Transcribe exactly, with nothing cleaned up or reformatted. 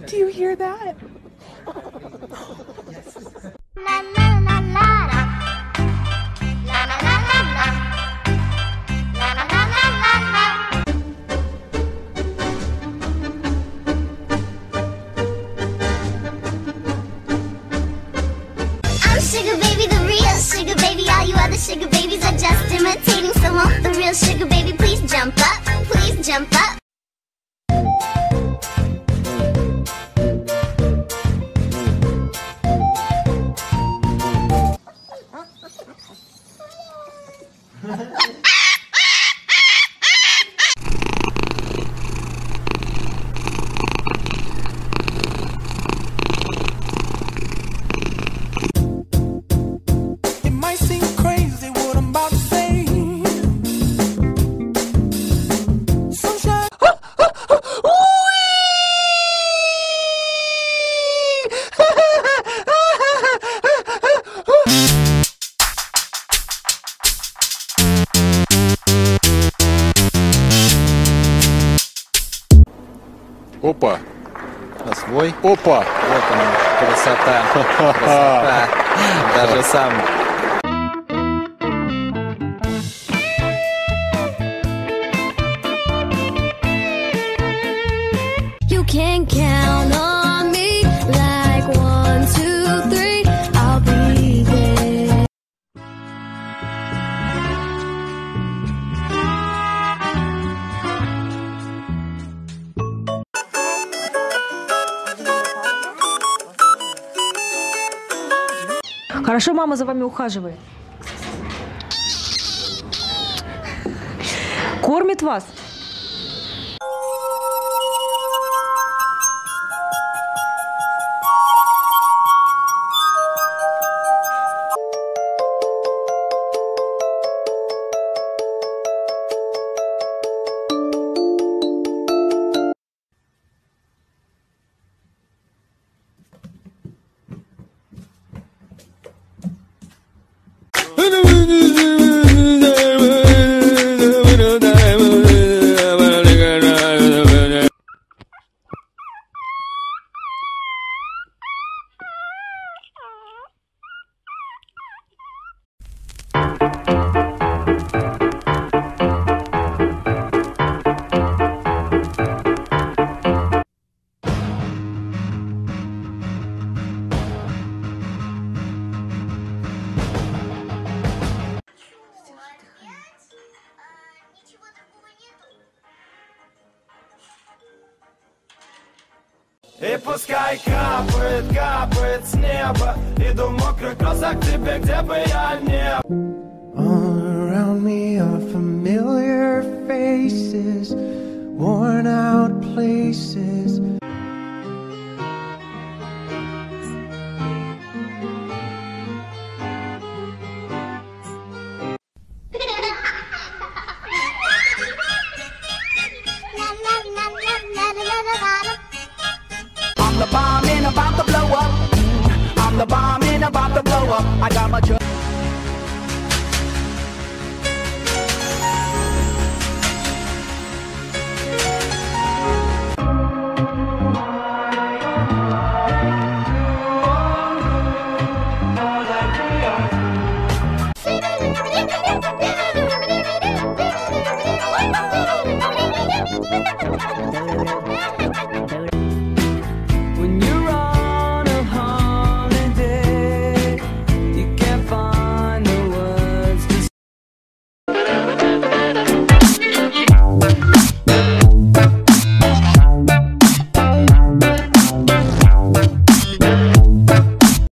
Do you hear that? Sugar baby, the real sugar baby. All you other sugar babies are just imitating. So won't the real sugar baby please jump up, please jump up. Опа! А свой? Опа! Вот она, красота. Красота. Даже сам. You can count on me like one, two, three. I'll be there. Хорошо, мама за вами ухаживает. Кормит вас. И пускай капает, капает с неба, иду в мокрых кроссах к тебе, где бы я не был. All around me are familiar faces, worn out places. I'm the bomb and about to blow up. I'm the bomb and about to blow up. I got my